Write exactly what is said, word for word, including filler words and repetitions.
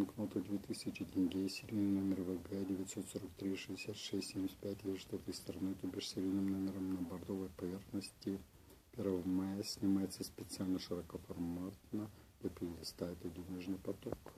банкноту две тысячи тенге, серийный номер вэ гэ девятьсот сорок три шестьдесят шесть семьдесят пять, лежит этой стороной, то бишь серийным номером на бордовой поверхности. первого мая снимается специально широкоформатно, выпускает денежный поток.